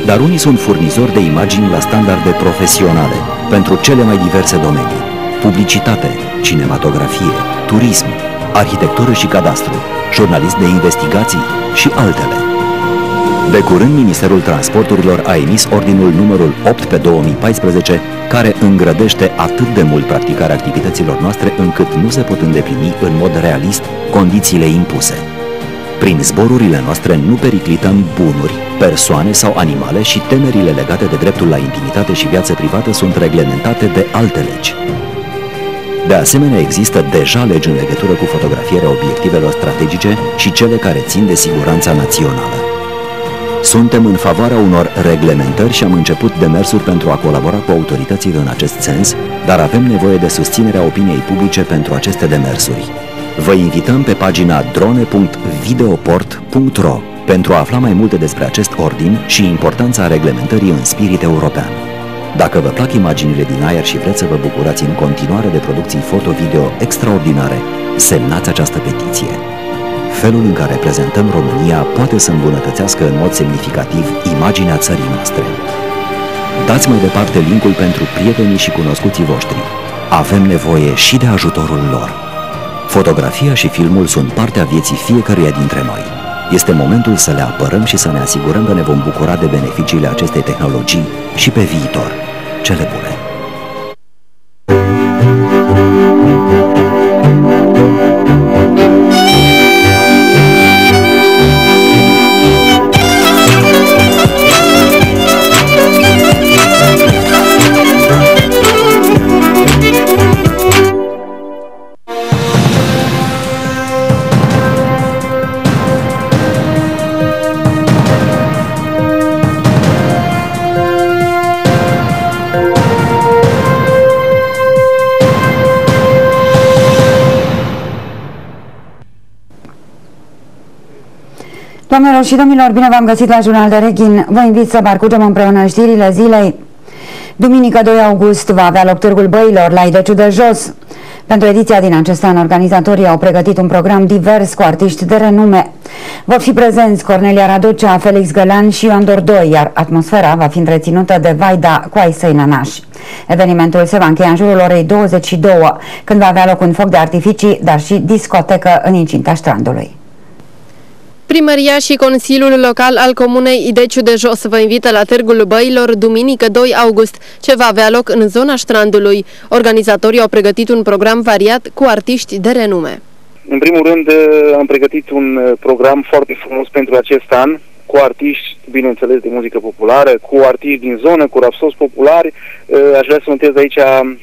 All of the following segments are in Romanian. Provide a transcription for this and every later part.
dar unii sunt furnizori de imagini la standarde profesionale pentru cele mai diverse domenii: publicitate, cinematografie, turism, arhitectură și cadastru, jurnalist de investigații și altele. De curând, Ministerul Transporturilor a emis ordinul numărul 8 pe 2014, care îngrădește atât de mult practicarea activităților noastre încât nu se pot îndeplini în mod realist condițiile impuse. Prin zborurile noastre nu periclităm bunuri, persoane sau animale și temerile legate de dreptul la intimitate și viață privată sunt reglementate de alte legi. De asemenea, există deja legi în legătură cu fotografierea obiectivelor strategice și cele care țin de siguranța națională. Suntem în favoarea unor reglementări și am început demersuri pentru a colabora cu autoritățile în acest sens, dar avem nevoie de susținerea opiniei publice pentru aceste demersuri. Vă invităm pe pagina drone.videoport.ro pentru a afla mai multe despre acest ordin și importanța reglementării în spirit european. Dacă vă plac imaginile din aer și vreți să vă bucurați în continuare de producții foto-video extraordinare, semnați această petiție. Felul în care prezentăm România poate să îmbunătățească în mod semnificativ imaginea țării noastre. Dați mai departe linkul pentru prietenii și cunoscuții voștri. Avem nevoie și de ajutorul lor. Fotografia și filmul sunt partea vieții fiecăruia dintre noi. Este momentul să le apărăm și să ne asigurăm că ne vom bucura de beneficiile acestei tehnologii și pe viitor. Cele bune! Doamnelor și domnilor, bine v-am găsit la Jurnal de Reghin. Vă invit să parcurgem împreună știrile zilei. Duminică 2 august va avea loc Târgul Băilor la Ideciu de Jos. Pentru ediția din acest an, organizatorii au pregătit un program divers cu artiști de renume. Vor fi prezenți Cornelia Raducea, Felix Gălan și Ioan Dordoi, iar atmosfera va fi întreținută de Vaida cu ai săi nănași. Evenimentul se va încheia în jurul orei 22, când va avea loc un foc de artificii, dar și discotecă în incinta strandului. Primăria și Consiliul Local al Comunei Ideciu de Jos vă invită la Târgul Băilor duminică 2 august, ce va avea loc în zona strandului. Organizatorii au pregătit un program variat cu artiști de renume. În primul rând am pregătit un program foarte frumos pentru acest an, cu artiști, bineînțeles, de muzică populară, cu artiști din zonă, cu rapsozi populari. Aș vrea să notez aici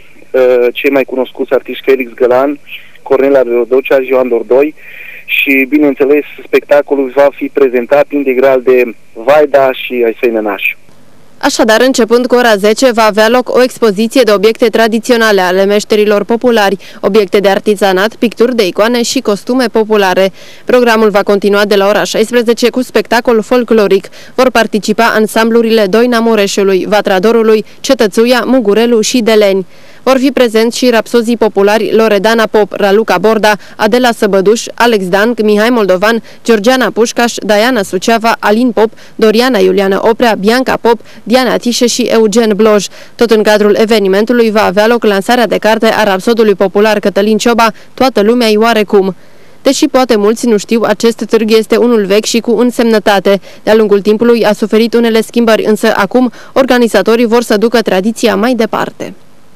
cei mai cunoscuți artiști: Felix Gălan, Cornelia Raducea și Ioan Dordoi. Și, bineînțeles, spectacolul va fi prezentat integral de Vaida și ai săi nănași. Așadar, începând cu ora 10, va avea loc o expoziție de obiecte tradiționale ale meșterilor populari, obiecte de artizanat, picturi de icoane și costume populare. Programul va continua de la ora 16 cu spectacol folcloric. Vor participa ansamblurile Doina Mureșului, Vatra Dorului, Cetățuia, Mugurelu și Deleni. Vor fi prezenți și rapsozii populari Loredana Pop, Raluca Borda, Adela Săbăduș, Alex Danc, Mihai Moldovan, Georgiana Pușcaș, Diana Suceava, Alin Pop, Doriana Iuliană Oprea, Bianca Pop, Diana Tișe și Eugen Bloj. Tot în cadrul evenimentului va avea loc lansarea de carte a rapsodului popular Cătălin Cioba, Toată lumea-i oarecum. Deși poate mulți nu știu, acest târg este unul vechi și cu însemnătate. De-a lungul timpului a suferit unele schimbări, însă acum organizatorii vor să ducă tradiția mai departe.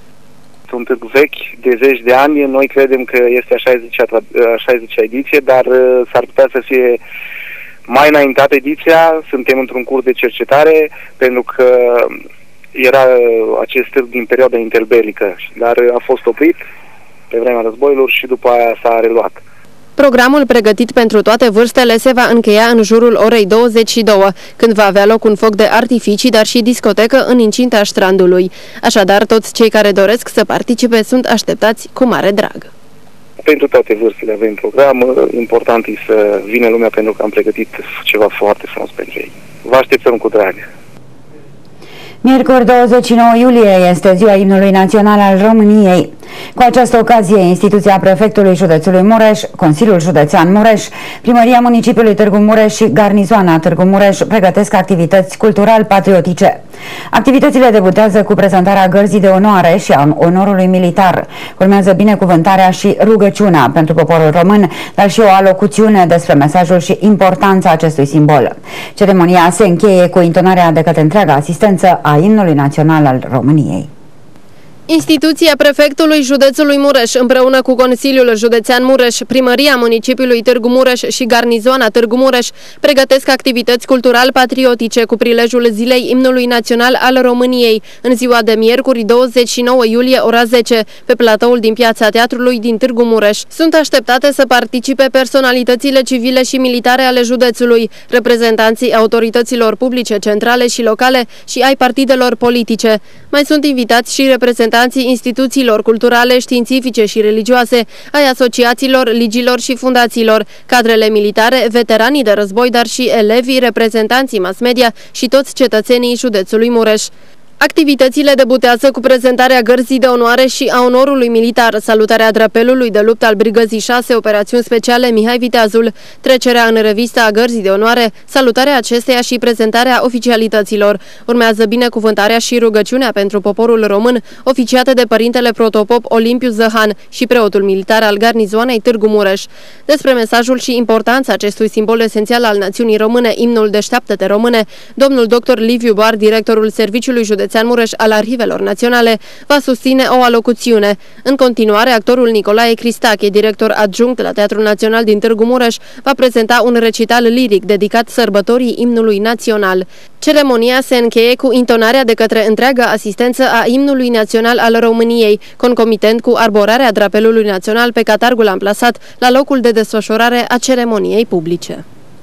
Un târg vechi de zeci de ani, noi credem că este a 60-a ediție, dar s-ar putea să fie mai înaintată ediția. Suntem într-un curs de cercetare, pentru că era acest târg din perioada interbelică, dar a fost oprit pe vremea războiilor și după aia s-a reluat. Programul pregătit pentru toate vârstele se va încheia în jurul orei 22, când va avea loc un foc de artificii, dar și discotecă în incinta strandului. Așadar, toți cei care doresc să participe sunt așteptați cu mare drag. Pentru toate vârstele avem program. Important e să vină lumea, pentru că am pregătit ceva foarte frumos pentru ei. Vă așteptăm cu drag. Miercuri 29 iulie este ziua imnului național al României. Cu această ocazie, instituția prefectului județului Mureș, Consiliul Județean Mureș, Primăria Municipiului Târgu Mureș și Garnizoana Târgu Mureș pregătesc activități cultural-patriotice. Activitățile debutează cu prezentarea gărzii de onoare și a onorului militar. Urmează binecuvântarea și rugăciunea pentru poporul român, dar și o alocuțiune despre mesajul și importanța acestui simbol. Ceremonia se încheie cu intonarea de către întreaga asistență a imnului național al României. Instituția prefectului județului Mureș, împreună cu Consiliul Județean Mureș, Primăria Municipiului Târgu Mureș și Garnizoana Târgu Mureș pregătesc activități cultural-patriotice cu prilejul Zilei Imnului Național al României, în ziua de miercuri 29 iulie, ora 10, pe platoul din Piața Teatrului din Târgu Mureș. Sunt așteptate să participe personalitățile civile și militare ale județului, reprezentanții autorităților publice centrale și locale și ai partidelor politice. Mai sunt invitați și reprezentanții instituțiilor culturale, științifice și religioase, ai asociațiilor, ligilor și fundațiilor, cadrele militare, veteranii de război, dar și elevii, reprezentanții mass media și toți cetățenii județului Mureș. Activitățile debutează cu prezentarea gărzii de onoare și a onorului militar, salutarea drapelului de luptă al Brigăzii 6, operațiuni speciale Mihai Viteazul, trecerea în revistă a gărzii de onoare, salutarea acesteia și prezentarea oficialităților. Urmează binecuvântarea și rugăciunea pentru poporul român, oficiate de părintele protopop Olimpiu Zăhan și preotul militar al Garnizoanei Târgu Mureș. Despre mesajul și importanța acestui simbol esențial al națiunii române, imnul Deșteaptă-te române, domnul dr. Liviu Bar, directorul Serviciului Județean Mureș al Arhivelor Naționale, va susține o alocuțiune. În continuare, actorul Nicolae Cristache, director adjunct la Teatrul Național din Târgu Mureș, va prezenta un recital liric dedicat sărbătorii imnului național. Ceremonia se încheie cu intonarea de către întreaga asistență a imnului național al României, concomitent cu arborarea drapelului național pe catargul amplasat la locul de desfășurare a ceremoniei publice.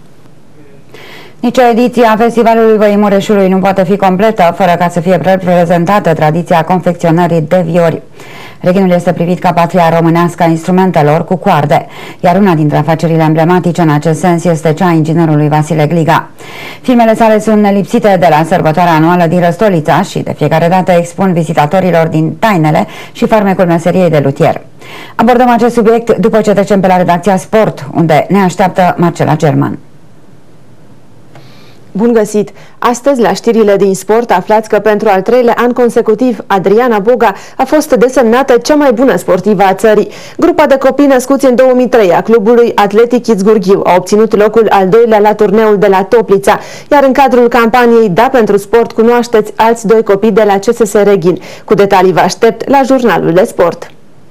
Nici o ediție a Festivalului Văii Mureșului nu poate fi completă fără ca să fie reprezentată tradiția confecționării de viori. Reghinul este privit ca patria românească a instrumentelor cu coarde, iar una dintre afacerile emblematice în acest sens este cea a inginerului Vasile Gliga. Filmele sale sunt nelipsite de la sărbătoarea anuală din Răstolița și de fiecare dată expun vizitatorilor din tainele și farmecul meseriei de luthier. Abordăm acest subiect după ce trecem pe la redacția Sport, unde ne așteaptă Marcela German. Bun găsit! Astăzi, la știrile din sport, aflați că pentru al treilea an consecutiv, Adriana Boga a fost desemnată cea mai bună sportivă a țării. Grupa de copii născuți în 2003 a clubului Atletic Kids Gurghiu a obținut locul al doilea la turneul de la Toplița, iar în cadrul campaniei Da pentru sport cunoașteți alți doi copii de la CSS Reghin. Cu detalii vă aștept la jurnalul de sport.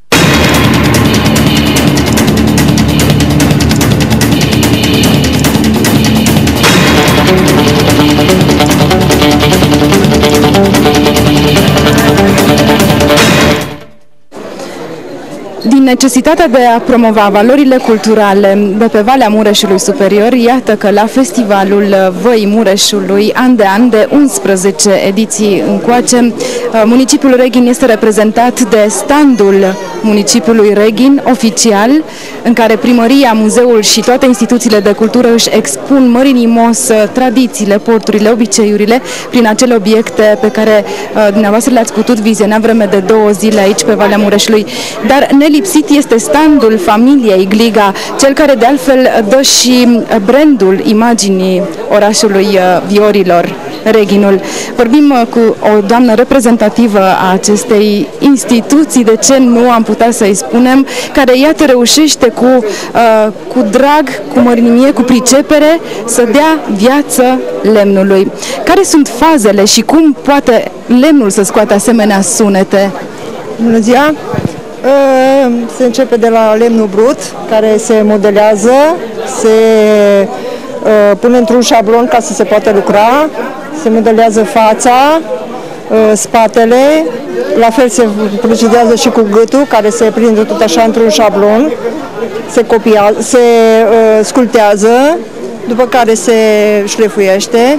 Din necesitatea de a promova valorile culturale de pe Valea Mureșului Superior, iată că la Festivalul Văii Mureșului, an de an, de 11 ediții încoace, municipiul Reghin este reprezentat de standul municipiului Reghin, oficial, în care primăria, muzeul și toate instituțiile de cultură își expun mărinimos tradițiile, porturile, obiceiurile, prin acele obiecte pe care dumneavoastră le-ați putut viziona vreme de 2 zile aici pe Valea Mureșului. Dar nelipsit este standul familiei Gliga, cel care de altfel dă și brandul imaginii orașului viorilor, Reghinul. Vorbim cu o doamnă reprezentativă a acestei instituții, de ce nu am putea să-i spunem, care iată reușește cu drag, cu mărinimie, cu pricepere să dea viață lemnului. Care sunt fazele și cum poate lemnul să scoate asemenea sunete? Bună ziua! Se începe de la lemnul brut, care se modelează, se pune într-un șablon ca să se poată lucra, se modelează fața, spatele, la fel se procedează și cu gâtul, care se prinde tot așa într-un șablon, se sculptează, după care se șlefuiește.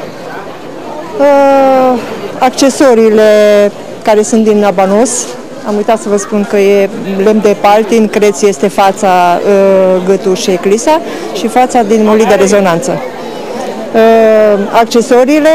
Accesoriile care sunt din abanos, am uitat să vă spun că e lemn de paltin, creț este fața, gâtul și eclisa și fața din molii de rezonanță. Accesoriile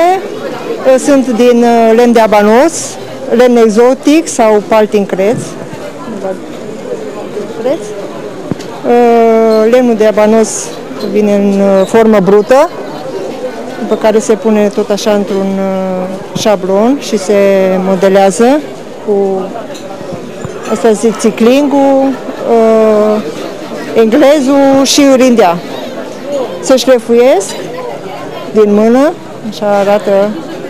sunt din lemn de abanos, lemn exotic sau paltin creț, preț. Lemnul de abanos vine în formă brută, după care se pune tot așa într-un șablon și se modelează cu, asta zic, țiclingul, englezul și urindea. Se șlefuiesc din mână, așa arată.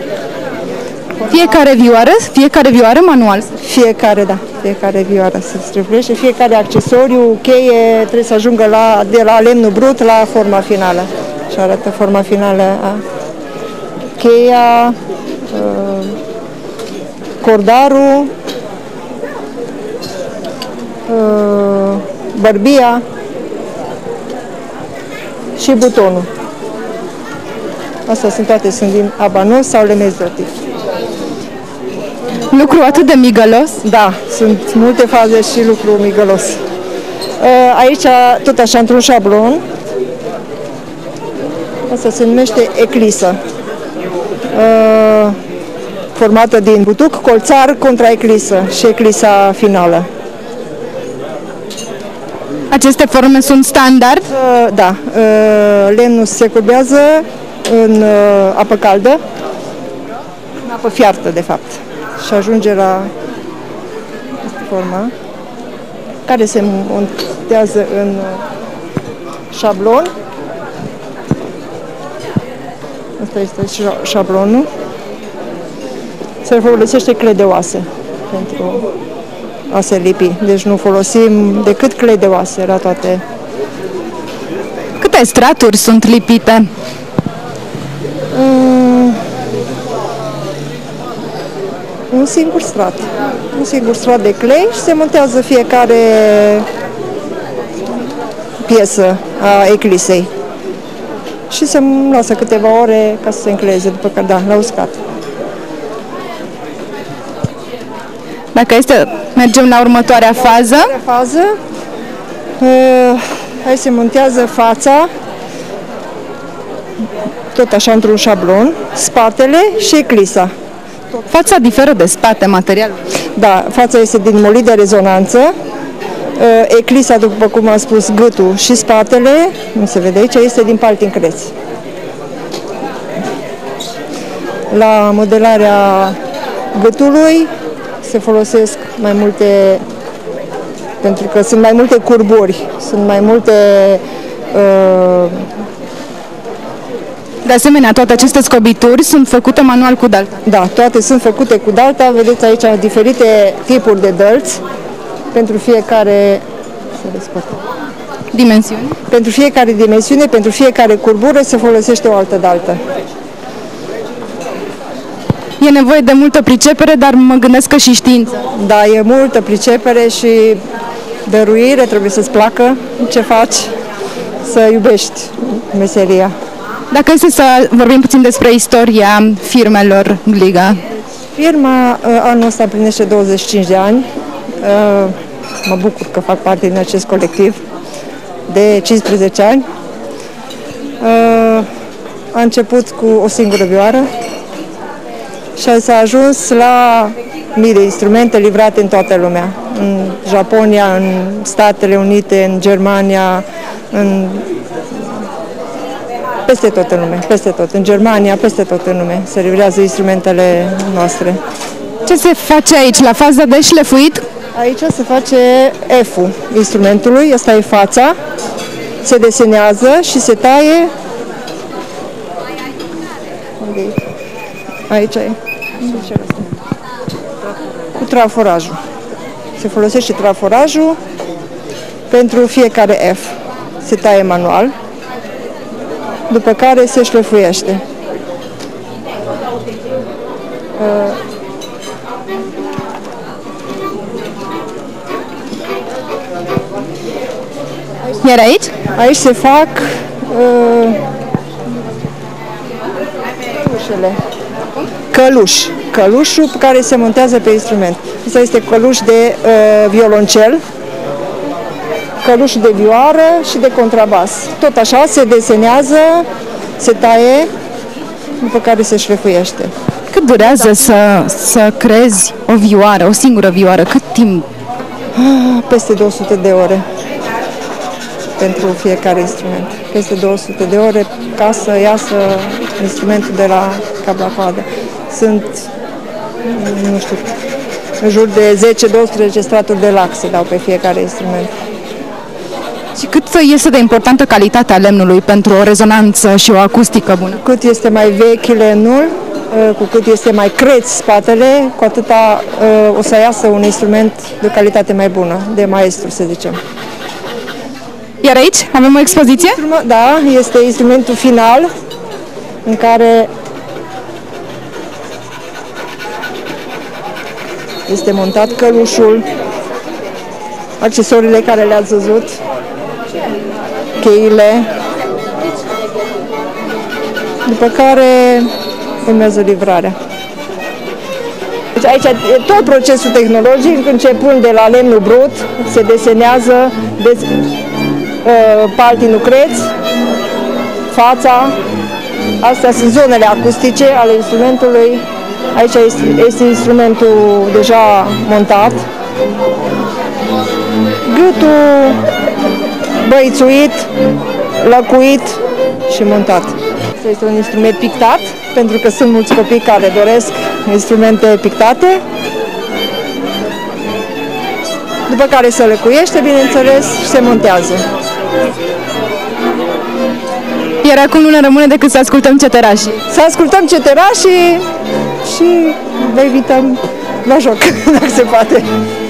Fiecare vioară manual? Fiecare vioară se șlefuiește, fiecare accesoriu, cheie, trebuie să ajungă de la lemnul brut la forma finală. Și arată forma finală a cheia, cordarul, bărbia și butonul. Astea sunt toate, sunt din abanos sau lemn exotic. Lucru atât de migălos? Da, sunt multe faze și lucru migălos. Aici, tot așa, într-un șablon, asta se numește eclisă, formată din butuc, colțar contra eclisă și eclisa finală. Aceste forme sunt standard? Da, lemnul se curbează în apă caldă, în apă fiartă, de fapt, și ajunge la forma care se montează în șablon. Asta este șablonul. Se folosește clei de oase pentru a se lipi. Deci nu folosim decât clei de oase la toate. Câte straturi sunt lipite? Un singur strat. Un singur strat de clei și se montează fiecare piesă a eclisei. Și se lasă câteva ore ca să se încleze, după care, da, la uscat. Dacă mergem la următoarea fază. Aici se montează fața, tot așa într-un șablon, spatele și eclisa. Fața diferă de spate, materialul? Da, fața este din molit de rezonanță, eclisa, după cum am spus, gâtul și spatele, nu se vede aici, este din paltincreț. La modelarea gâtului se folosesc mai multe, pentru că sunt mai multe curburi, sunt mai multe... De asemenea, toate aceste scobituri sunt făcute manual cu dalta. Da, toate sunt făcute cu dalta. Vedeți aici diferite tipuri de dălți pentru fiecare dimensiune. Pentru fiecare dimensiune, pentru fiecare curbură se folosește o altă daltă. E nevoie de multă pricepere, dar mă gândesc că și știință. Da, e multă pricepere și dăruire, trebuie să-ți placă ce faci, să iubești meseria. Dacă este să vorbim puțin despre istoria firmelor Gliga. Firma anul ăsta împlinește 25 de ani. Mă bucur că fac parte din acest colectiv de 15 ani. A început cu o singură vioară și s-a ajuns la mii de instrumente livrate în toată lumea. În Japonia, în Statele Unite, în Germania, peste tot în lume, peste tot. În Germania, peste tot în lume se livrează instrumentele noastre. Ce se face aici, la faza de șlefuit? Aici se face F-ul instrumentului, asta e fața, se desenează și se taie. Aici e. Cu traforajul. Se folosește traforajul pentru fiecare F. Se taie manual, după care se șlefuiește. Iar aici? Aici se fac călușul pe care se montează pe instrument. Asta este căluș de violoncel, călușul de vioară și de contrabas. Tot așa se desenează, se taie, după care se șlefuiește. Cât durează să creezi o vioară, o singură vioară? Cât timp? Peste 200 de ore pentru fiecare instrument. Peste 200 de ore ca să iasă instrumentul de la cap-la-coadă. Sunt, nu știu, în jur de 10-12 straturi de lac se dau pe fiecare instrument. Și cât este de importantă calitatea lemnului pentru o rezonanță și o acustică bună? Cât este mai vechi lemnul, cu cât este mai creț spatele, cu atâta o să iasă un instrument de calitate mai bună, de maestru, să zicem. Iar aici avem o expoziție? Da, este instrumentul final în care este montat călușul, accesoriile care le-ați văzut, cheile, după care urmează livrarea. Deci aici e tot procesul tehnologic, începând de la lemnul brut, se desenează paltii nucreți, fața, astea sunt zonele acustice ale instrumentului, aici este instrumentul deja montat, gâtul băițuit, lăcuit și montat. Este un instrument pictat, pentru că sunt mulți copii care doresc instrumente pictate, după care se lăcuiește, bineînțeles, și se montează. Iar acum nu ne rămâne decât să ascultăm ceterașii. Să ascultăm ceterașii și vă invităm la joc, dacă se poate.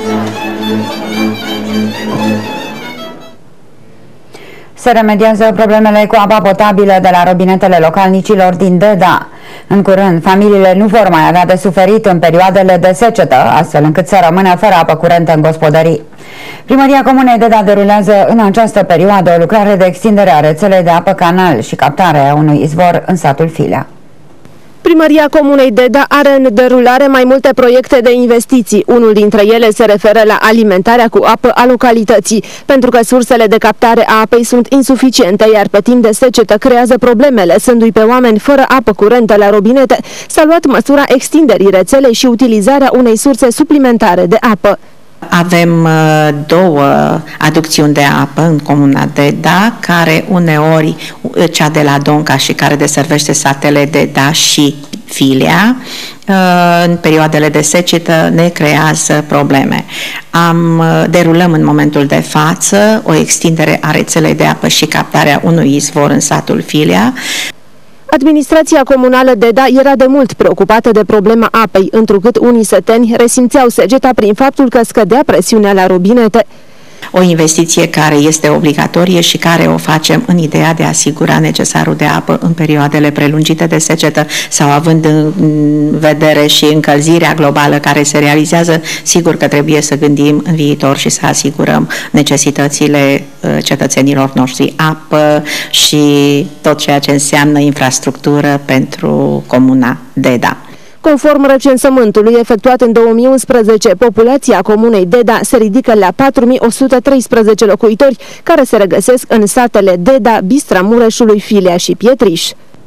Se remediază problemele cu apa potabilă de la robinetele localnicilor din Deda. În curând, familiile nu vor mai avea de suferit în perioadele de secetă, astfel încât să rămână fără apă curentă în gospodării. Primăria Comunei Deda derulează în această perioadă o lucrare de extindere a rețelei de apă canal și captare a unui izvor în satul Filea. Primăria Comunei Deda are în derulare mai multe proiecte de investiții. Unul dintre ele se referă la alimentarea cu apă a localității, pentru că sursele de captare a apei sunt insuficiente, iar pe timp de secetă creează probleme, lăsându-i pe oameni fără apă curentă la robinete. S-a luat măsura extinderii rețelei și utilizarea unei surse suplimentare de apă. Avem două aducțiuni de apă în comuna Deda, care uneori, cea de la Donca și care deservește satele Deda și Filea, în perioadele de secetă ne creează probleme. Derulăm în momentul de față o extindere a rețelei de apă și captarea unui izvor în satul Filea. Administrația comunală Deda era de mult preocupată de problema apei, întrucât unii săteni resimțeau segeta prin faptul că scădea presiunea la robinete. O investiție care este obligatorie și care o facem în ideea de a asigura necesarul de apă în perioadele prelungite de secetă sau având în vedere și încălzirea globală care se realizează, sigur că trebuie să gândim în viitor și să asigurăm necesitățile cetățenilor noștri, apă și tot ceea ce înseamnă infrastructură pentru comuna Deda. Conform recensământului efectuat în 2011, populația comunei Deda se ridică la 4113 locuitori, care se regăsesc în satele Deda, Bistra Mureșului, Filea și Pietriș.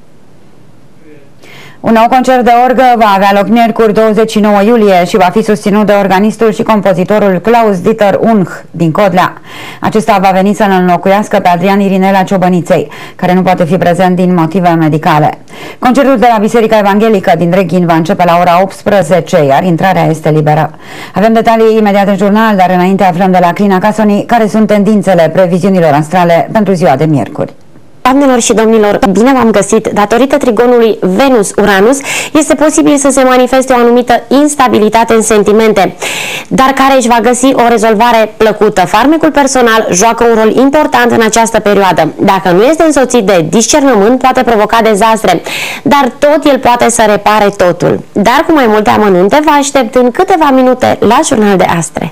Un nou concert de orgă va avea loc miercuri 29 iulie și va fi susținut de organistul și compozitorul Klaus Dieter Unch din Codlea. Acesta va veni să-l înlocuiască pe Adrian Irinel a Ciobăniței, care nu poate fi prezent din motive medicale. Concertul de la Biserica Evanghelică din Reghin va începe la ora 18, iar intrarea este liberă. Avem detalii imediat în jurnal, dar înainte aflăm de la Clina Casoni care sunt tendințele previziunilor astrale pentru ziua de miercuri. Doamnelor și domnilor, bine v-am găsit! Datorită trigonului Venus-Uranus, este posibil să se manifeste o anumită instabilitate în sentimente, dar care își va găsi o rezolvare plăcută. Farmecul personal joacă un rol important în această perioadă. Dacă nu este însoțit de discernământ, poate provoca dezastre, dar tot el poate să repare totul. Dar cu mai multe amănunte vă aștept în câteva minute la Jurnal de Astre.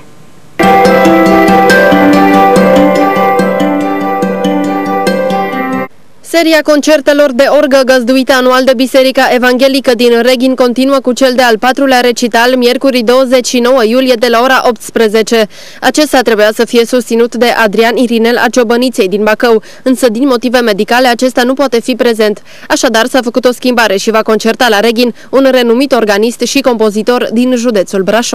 Seria concertelor de orgă găzduită anual de Biserica Evanghelică din Reghin continuă cu cel de-al patrulea recital, miercuri 29 iulie de la ora 18. Acesta trebuia să fie susținut de Adrian Irinel a Ciobăniței din Bacău, însă din motive medicale acesta nu poate fi prezent. Așadar s-a făcut o schimbare și va concerta la Reghin un renumit organist și compozitor din județul Brașov.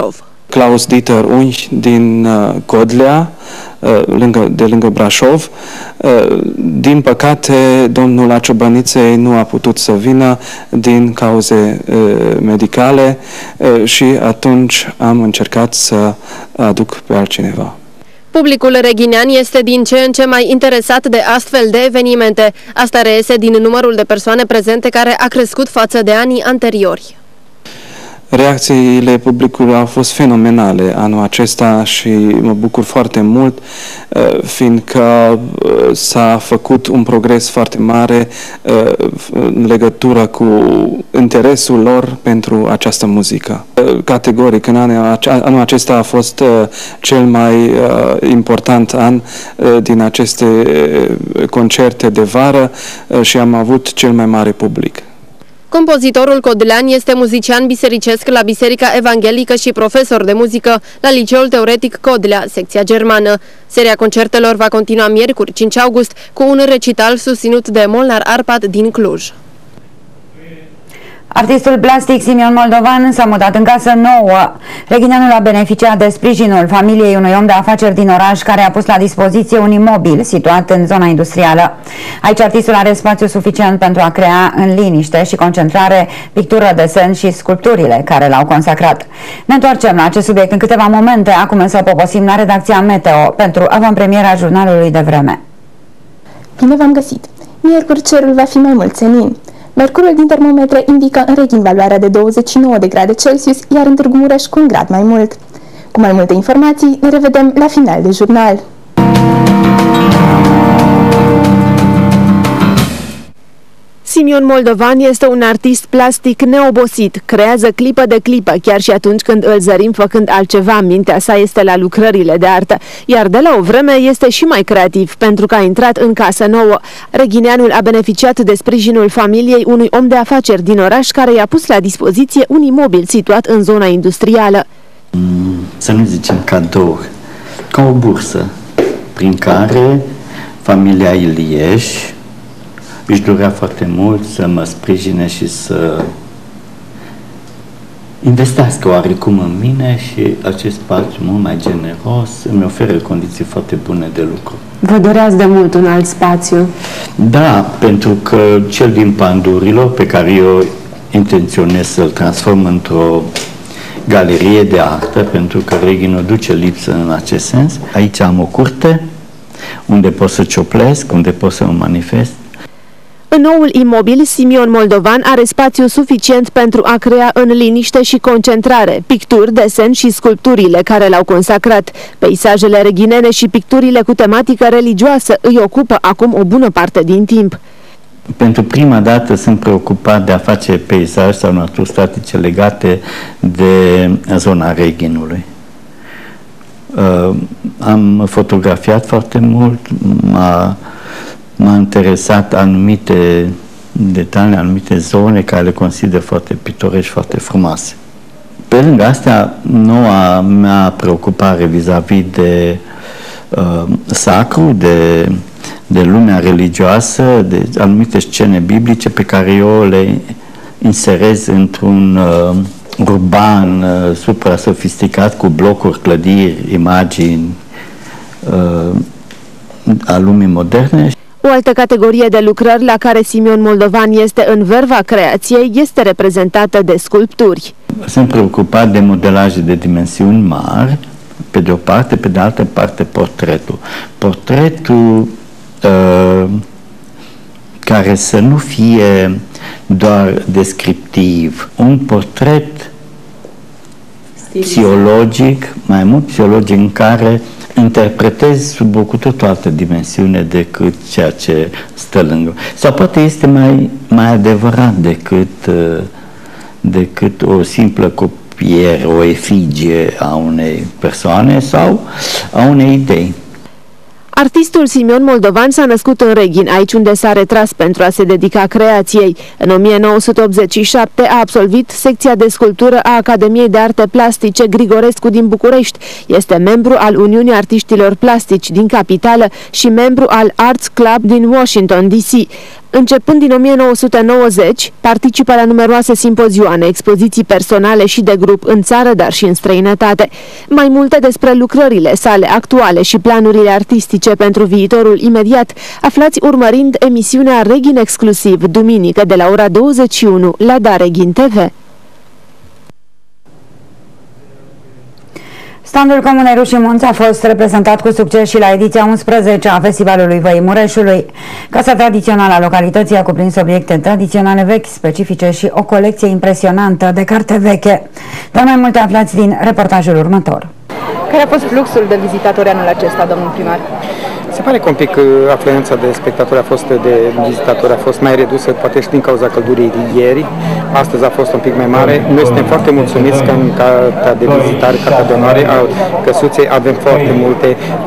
Klaus Dieter Unch din Codlea, de lângă Brașov. Din păcate, domnul Aciobăniței nu a putut să vină din cauze medicale și atunci am încercat să aduc pe altcineva. Publicul reghinean este din ce în ce mai interesat de astfel de evenimente. Asta reiese din numărul de persoane prezente care a crescut față de anii anteriori. Reacțiile publicului au fost fenomenale anul acesta și mă bucur foarte mult, fiindcă s-a făcut un progres foarte mare în legătură cu interesul lor pentru această muzică. Categoric, anul acesta a fost cel mai important an din aceste concerte de vară și am avut cel mai mare public. Compozitorul codlean este muzician bisericesc la Biserica Evanghelică și profesor de muzică la Liceul Teoretic Codlea, secția germană. Seria concertelor va continua miercuri, 5 august, cu un recital susținut de Molnar Arpad din Cluj. Artistul plastic Simion Moldovan s-a mutat în casă nouă. Reghineanul a beneficiat de sprijinul familiei unui om de afaceri din oraș care a pus la dispoziție un imobil situat în zona industrială. Aici artistul are spațiu suficient pentru a crea în liniște și concentrare pictură, desen și sculpturile care l-au consacrat. Ne întoarcem la acest subiect în câteva momente, acum însă poposim la redacția Meteo pentru avantpremiera jurnalului de vreme. Bine v-am găsit! Miercuri cerul va fi mai mult senin. Mercurul din termometre indică în Reghin valoarea de 29 de grade Celsius, iar în Târgu Mureș cu un grad mai mult. Cu mai multe informații, ne revedem la final de jurnal. Simion Moldovan este un artist plastic neobosit, creează clipă de clipă, chiar și atunci când îl zărim făcând altceva, mintea sa este la lucrările de artă, iar de la o vreme este și mai creativ, pentru că a intrat în casă nouă. Reghineanul a beneficiat de sprijinul familiei unui om de afaceri din oraș care i-a pus la dispoziție un imobil situat în zona industrială. Să nu zicem cadou, ca o bursă, prin care familia Ilieș își dorea foarte mult să mă sprijine și să investească oarecum în mine și acest spațiu mult mai generos îmi oferă condiții foarte bune de lucru. Vă doreați de mult un alt spațiu? Da, pentru că cel din Pandurilor, pe care eu intenționez să-l transform într-o galerie de artă, pentru că Reghinul duce lipsă în acest sens. Aici am o curte unde pot să cioplesc, unde pot să mă manifest. În noul imobil, Simion Moldovan are spațiu suficient pentru a crea în liniște și concentrare, picturi, desen și sculpturile care l-au consacrat. Peisajele reghinene și picturile cu tematică religioasă îi ocupă acum o bună parte din timp. Pentru prima dată sunt preocupat de a face peisaje sau naturi statice legate de zona Reghinului. Am fotografiat foarte mult, m-a interesat anumite detalii, anumite zone care le consider foarte pitorești, foarte frumoase. Pe lângă astea, noua mea preocupare vis-a-vis de sacru, de lumea religioasă, de anumite scene biblice pe care eu le inserez într-un urban supra-sofisticat cu blocuri, clădiri, imagini a lumii moderne. O altă categorie de lucrări la care Simion Moldovan este în verva creației este reprezentată de sculpturi. Sunt preocupat de modelaje de dimensiuni mari, pe de o parte, pe de altă parte portretul. Portretul care să nu fie doar descriptiv, un portret psihologic, mai mult psihologic, în care interpretezi sub o cu totul altă dimensiune decât ceea ce stă lângă. Sau poate este mai adevărat decât o simplă copiere, o efigie a unei persoane sau a unei idei. Artistul Simion Moldovan s-a născut în Reghin, aici unde s-a retras pentru a se dedica creației. În 1987 a absolvit secția de sculptură a Academiei de Arte Plastice Grigorescu din București. Este membru al Uniunii Artiștilor Plastici din capitală și membru al Arts Club din Washington, D.C. Începând din 1990, participă la numeroase simpozioane, expoziții personale și de grup în țară, dar și în străinătate. Mai multe despre lucrările sale actuale și planurile artistice pentru viitorul imediat aflați urmărind emisiunea Reghin Exclusiv, duminică de la ora 21 la Dareghin TV. Standul Comunei Rușii Munți a fost reprezentat cu succes și la ediția 11 a Festivalului Văii Mureșului. Casa tradițională a localității a cuprins obiecte tradiționale vechi, specifice și o colecție impresionantă de carte veche. Dar mai multe aflați din reportajul următor. Care a fost fluxul de vizitatori anul acesta, domnul primar? Se pare că un pic afluența de spectatori de vizitatori a fost mai redusă, poate și din cauza căldurii ieri. Astăzi a fost un pic mai mare. Noi suntem foarte mulțumiți că în cartea de vizitare, cartea de onoare a Căsuței, avem foarte multe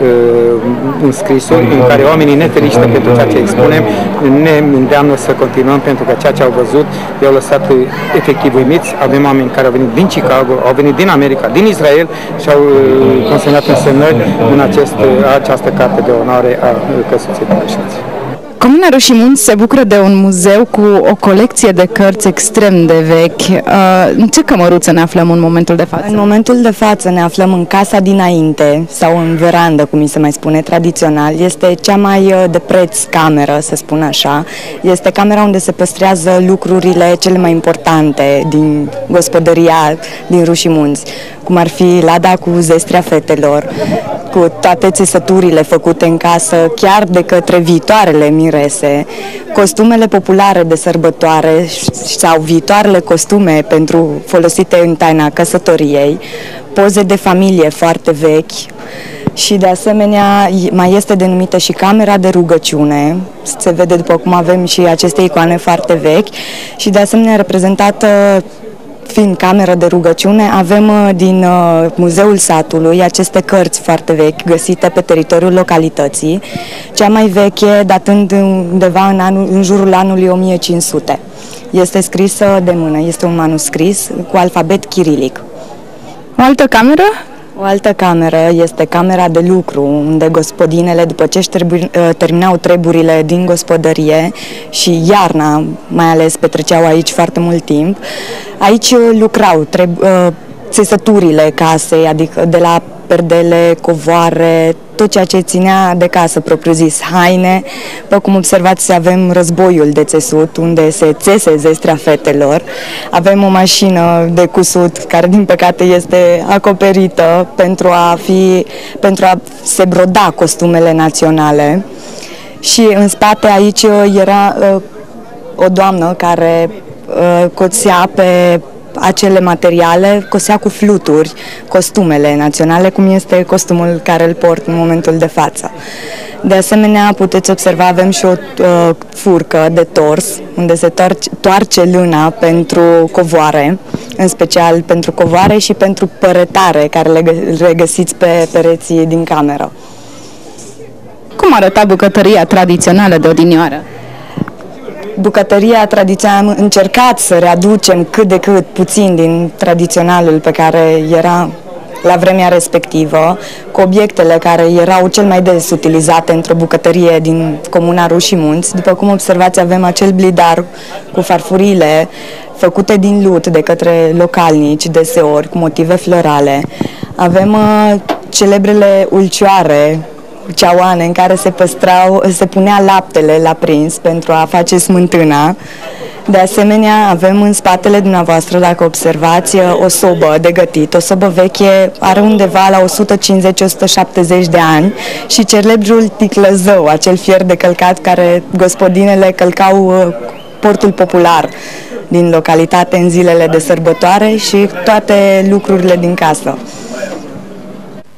înscrisuri în care oamenii ne felicită pentru ceea ce expunem, ne îndeamnă să continuăm pentru că ceea ce au văzut i-au lăsat efectiv uimiți. Avem oameni care au venit din Chicago, au venit din America, din Israel și au consemnat însemnări în această carte de onoare a Căsuței de Mureșeț. Comuna Rușii Munți se bucură de un muzeu cu o colecție de cărți extrem de vechi. În ce cămăruță ne aflăm în momentul de față? În momentul de față ne aflăm în casa dinainte sau în verandă, cum mi se mai spune tradițional. Este cea mai de preț cameră, să spun așa. Este camera unde se păstrează lucrurile cele mai importante din gospodăria din Rușii Munți, cum ar fi lada cu zestrea fetelor, cu toate țesăturile făcute în casă, chiar de către viitoarele mirese, costumele populare de sărbătoare sau viitoarele costume folosite în taina căsătoriei, poze de familie foarte vechi și de asemenea mai este denumită și camera de rugăciune. Se vede după cum avem și aceste icoane foarte vechi și de asemenea reprezentată fiind cameră de rugăciune, avem din Muzeul Satului aceste cărți foarte vechi găsite pe teritoriul localității, cea mai veche datând undeva în jurul anului 1500. Este scrisă de mână, este un manuscris cu alfabet chirilic. O altă cameră? O altă cameră este camera de lucru, unde gospodinele, după ce își terminau treburile din gospodărie și iarna, mai ales petreceau aici foarte mult timp, aici lucrau țesăturile casei, adică de la perdele, covoare, tot ceea ce ținea de casă, propriu-zis, haine. După cum observați, avem războiul de țesut, unde se țese zestrea fetelor. Avem o mașină de cusut, care din păcate este acoperită pentru a se broda costumele naționale. Și în spate aici era o doamnă care coțea pe acele materiale, cosea cu fluturi costumele naționale, cum este costumul care îl port în momentul de față. De asemenea, puteți observa, avem și o furcă de tors, unde se toarce lâna pentru covoare, în special pentru covoare și pentru păretare, care le regăsiți pe pereții din cameră. Cum arăta bucătăria tradițională de odinioară? Bucătăria tradițională am încercat să readucem cât de cât puțin din tradiționalul pe care era la vremea respectivă, cu obiectele care erau cel mai des utilizate într-o bucătărie din Comuna Rușii Munți. După cum observați, avem acel blidar cu farfurile făcute din lut de către localnici, deseori cu motive florale. Avem celebrele ulcioare, ceauane în care se punea laptele la prins pentru a face smântâna. De asemenea, avem în spatele dumneavoastră, dacă observați, o sobă de gătit. O sobă veche, are undeva la 150-170 de ani și celebrul ticlăzău, acel fier de călcat care gospodinele călcau portul popular din localitate în zilele de sărbătoare și toate lucrurile din casă.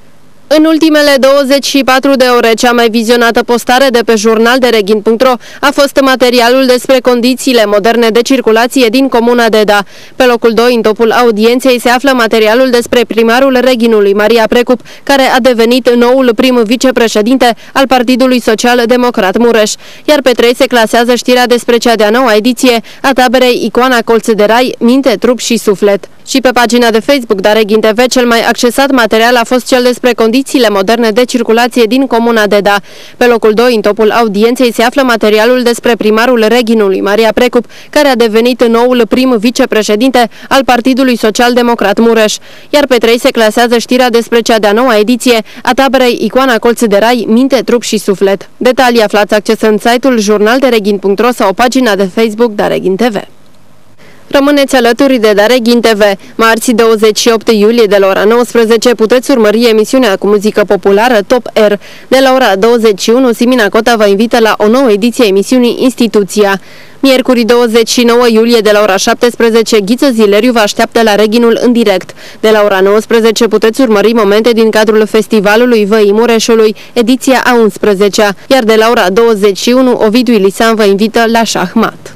În ultimele 24 de ore, cea mai vizionată postare de pe jurnaldereghin.ro a fost materialul despre condițiile moderne de circulație din comuna Deda. Pe locul 2, în topul audienței, se află materialul despre primarul Reghinului, Maria Precup, care a devenit noul prim vicepreședinte al Partidului Social Democrat Mureș. Iar pe 3 se clasează știrea despre cea de-a noua ediție a taberei Icoana Colț de Rai, Minte, Trup și Suflet. Și pe pagina de Facebook Dareghin TV, cel mai accesat material a fost cel despre condițiile moderne de circulație din comuna Deda. Pe locul 2, în topul audienței, se află materialul despre primarul Reghinului, Maria Precup, care a devenit noul prim vicepreședinte al Partidului Social Democrat Mureș. Iar pe 3 se clasează știrea despre cea de-a noua ediție a taberei Icoana Colț de Rai, Minte, Trup și Suflet. Detalii aflați accesând site-ul jurnaldereghin.ro sau pagina de Facebook Dareghin TV. Rămâneți alături de Dareghin TV. Marți 28 iulie de la ora 19 puteți urmări emisiunea cu muzică populară Top Air. De la ora 21, Simina Cota vă invită la o nouă ediție a emisiunii Instituția. Miercuri 29 iulie de la ora 17, Ghiță Zileriu vă așteaptă la Reghinul în direct. De la ora 19 puteți urmări momente din cadrul Festivalului Văii Mureșului, ediția a 11-a, iar de la ora 21, Ovidiu Ilisan vă invită la Șahmat.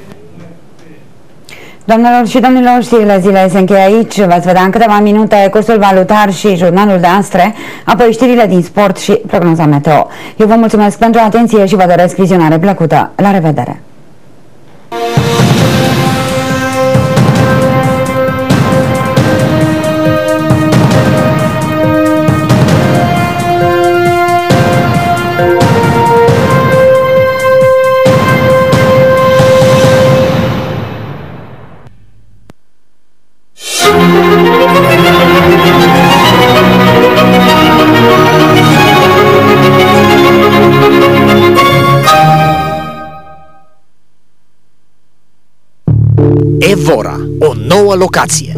Doamnelor și domnilor, știrile zilei se încheie aici. Veți vedea în câteva minute cursul valutar și jurnalul de astre, apoi știrile din sport și prognoza meteo. Eu vă mulțumesc pentru atenție și vă doresc vizionare plăcută. La revedere! Evora, o nouă locație.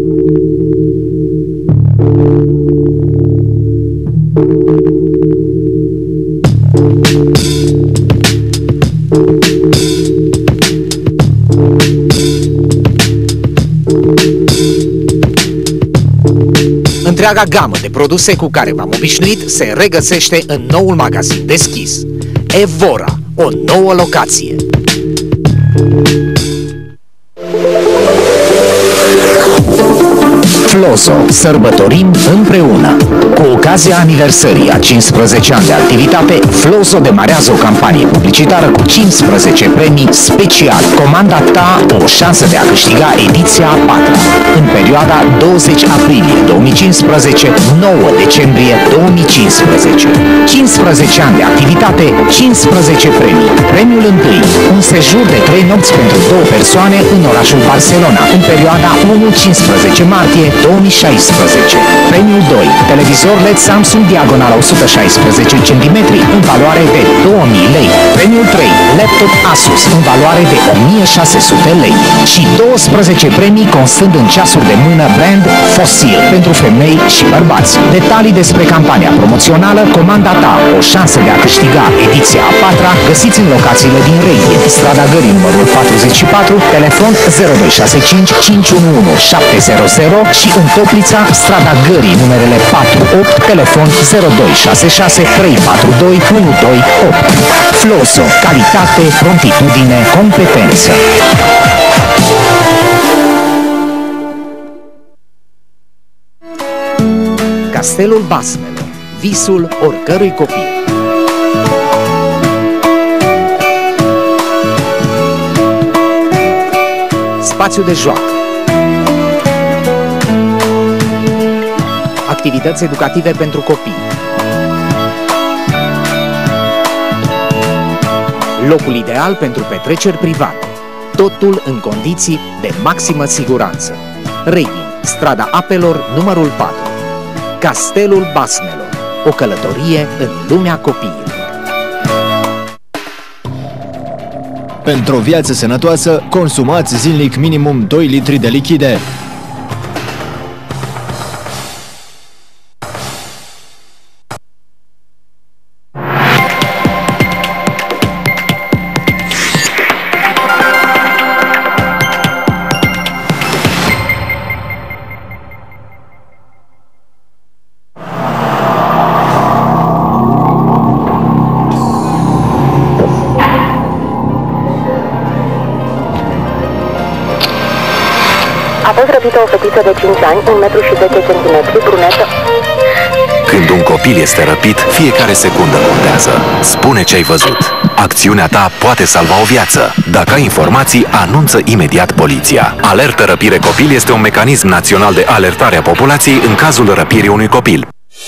Întreaga gamă de produse cu care v-am obișnuit se regăsește în noul magazin deschis. Evora, o nouă locație. Floso, sărbătorim împreună. Cu ocazia aniversării a 15 ani de activitate, Floso demarează o campanie publicitară cu 15 premii speciale. Comanda ta o șansă de a câștiga ediția a 4-a în perioada 20 aprilie 2015 - 9 decembrie 2015. 15 ani de activitate, 15 premii. Premiul 1, un sejur de 3 nopți pentru 2 persoane în orașul Barcelona în perioada 1-15 martie 2016. Premiul 2, televizor LED Samsung diagonala 116 cm în valoare de 2000 lei. Premiul 3, laptop Asus în valoare de 1600 lei. Și 12 premii constând în ceasuri de mână brand Fossil pentru femei și bărbați. Detalii despre campania promoțională, comanda ta, o șansă de a câștiga ediția a 4-a, găsiți în locațiile din Reghin, strada Gării numărul 44, telefon 0265 511 700 și în Toplița, strada Gării, numerele 48, telefon 0266 342 128. Floso, calitate, promptitudine, competență. Castelul Basmelor, visul oricărui copil. Spațiu de joacă, activități educative pentru copii, locul ideal pentru petreceri private, totul în condiții de maximă siguranță. Reghin, strada Apelor, numărul 4. Castelul Basmelor, o călătorie în lumea copiilor. Pentru o viață sănătoasă, consumați zilnic minimum 2 litri de lichide. găsită o fetiță de 5 ani, 1,10 m, brunetă. Când un copil este răpit, fiecare secundă contează. Spune ce ai văzut. Acțiunea ta poate salva o viață. Dacă ai informații, anunță imediat poliția. Alertă Răpire Copil este un mecanism național de alertare a populației în cazul răpirii unui copil.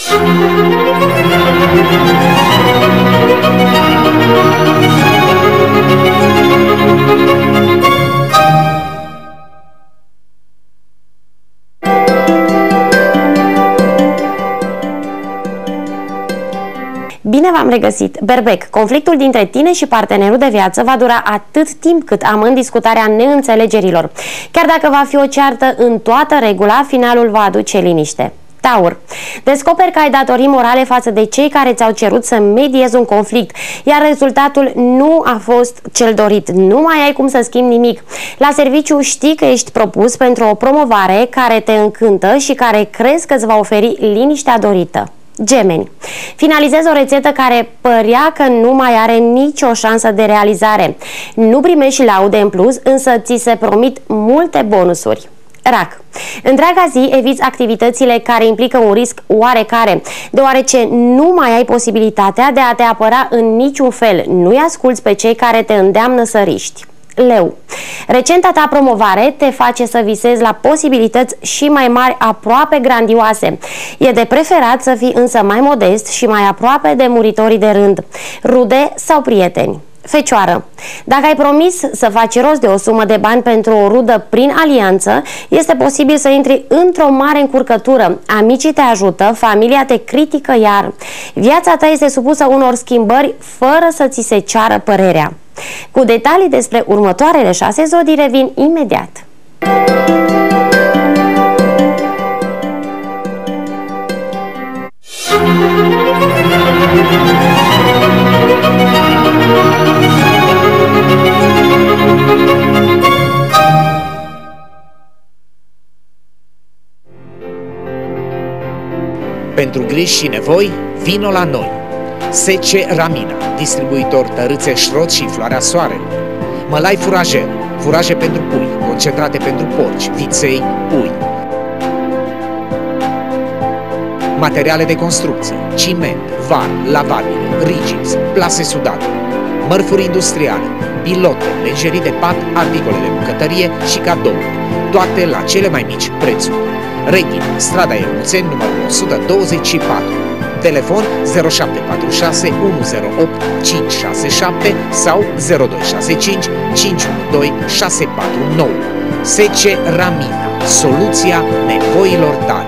Bine v-am regăsit! Berbec, conflictul dintre tine și partenerul de viață va dura atât timp cât amând discutarea neînțelegerilor. Chiar dacă va fi o ceartă în toată regula, finalul va aduce liniște. Taur. Descoperi că ai datorii morale față de cei care ți-au cerut să mediezi un conflict, iar rezultatul nu a fost cel dorit. Nu mai ai cum să schimbi nimic. La serviciu știi că ești propus pentru o promovare care te încântă și care crezi că îți va oferi liniștea dorită. Gemeni. Finalizezi o rețetă care părea că nu mai are nicio șansă de realizare. Nu primești laude în plus, însă ți se promit multe bonusuri. Rac. Întreaga zi eviți activitățile care implică un risc oarecare, deoarece nu mai ai posibilitatea de a te apăra în niciun fel. Nu-i asculți pe cei care te îndeamnă să riști. Leu. Recenta ta promovare te face să visezi la posibilități și mai mari, aproape grandioase. E de preferat să fii însă mai modest și mai aproape de muritorii de rând, rude sau prieteni. Fecioară. Dacă ai promis să faci rost de o sumă de bani pentru o rudă prin alianță, este posibil să intri într-o mare încurcătură. Amicii te ajută, familia te critică iar. Viața ta este supusă unor schimbări fără să ți se ceară părerea. Cu detalii despre următoarele 6 zodii revin imediat. Pentru griji și nevoi, vino la noi. SC Ramina, distribuitor tărâțe șrot și floarea soarelui. Mălai furajer, furaje pentru pui, concentrate pentru porci, viței, pui. Materiale de construcție, ciment, var, lavabile, rigids, plase sudate, mărfuri industriale, bilote, lenjerii de pat, articole de bucătărie și cadouri, toate la cele mai mici prețuri. Reghin, strada Iermuțeni, numărul 124. Telefon 0746 108 567 sau 0265 512 649. SC Ramina, soluția nevoilor tale.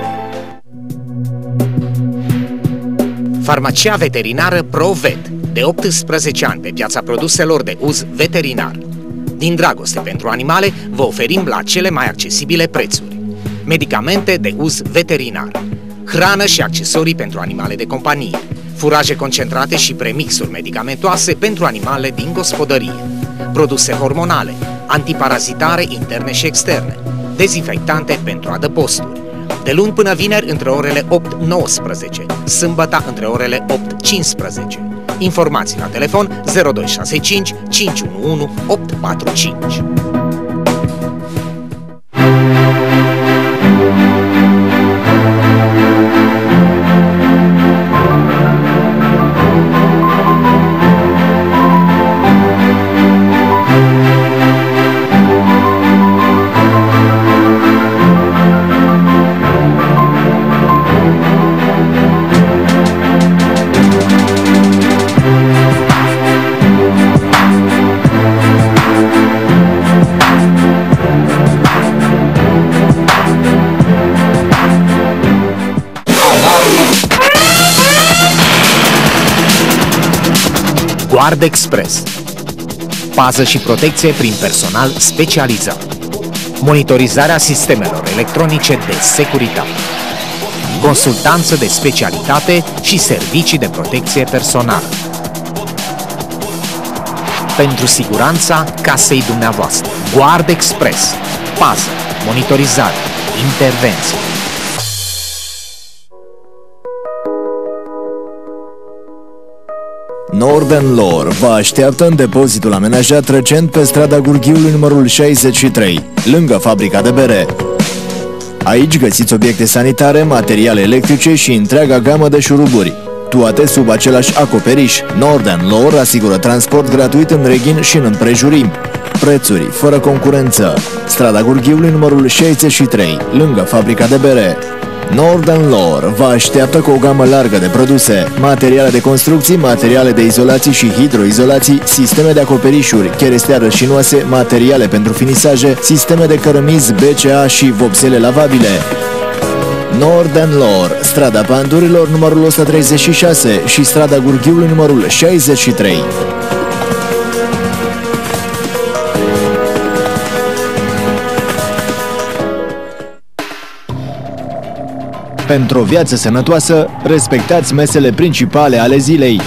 Farmacia veterinară ProVet, de 18 ani pe piața produselor de uz veterinar. Din dragoste pentru animale, vă oferim la cele mai accesibile prețuri. Medicamente de uz veterinar, hrană și accesorii pentru animale de companie, furaje concentrate și premixuri medicamentoase pentru animale din gospodărie, produse hormonale, antiparazitare interne și externe, dezinfectante pentru adăposturi. De luni până vineri între orele 8-19, sâmbătă între orele 8-15. Informații la telefon 0265 511 845. Guard Express. Pază și protecție prin personal specializat. Monitorizarea sistemelor electronice de securitate. Consultanță de specialitate și servicii de protecție personală. Pentru siguranța casei dumneavoastră. Guard Express. Pază, monitorizare, intervenție. Northern Lore vă așteaptă în depozitul amenajat recent pe strada Gurghiului numărul 63, lângă fabrica de bere. Aici găsiți obiecte sanitare, materiale electrice și întreaga gamă de șuruburi. Toate sub același acoperiș. Northern Lore asigură transport gratuit în Reghin și în împrejurim. Prețuri fără concurență. Strada Gurghiului numărul 63, lângă fabrica de bere. Northern Lore vă așteaptă cu o gamă largă de produse, materiale de construcții, materiale de izolații și hidroizolații, sisteme de acoperișuri, cherestea rășinoase, materiale pentru finisaje, sisteme de cărămizi BCA și vopsele lavabile. Northern Lore, strada Pandurilor numărul 136 și strada Gurghiului numărul 63. Pentru o viață sănătoasă, respectați mesele principale ale zilei.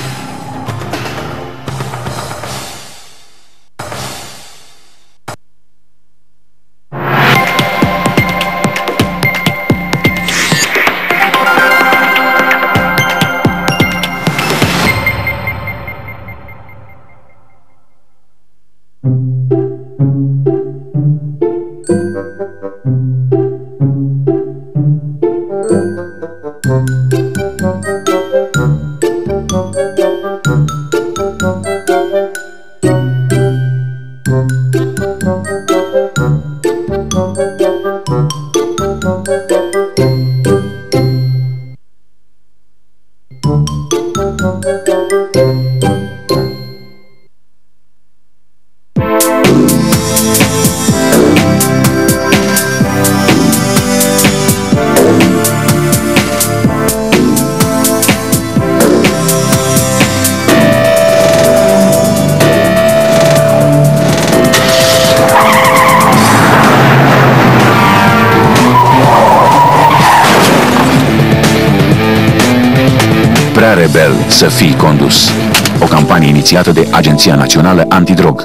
Prea rebel să fii condus. O campanie inițiată de Agenția Națională Antidrog.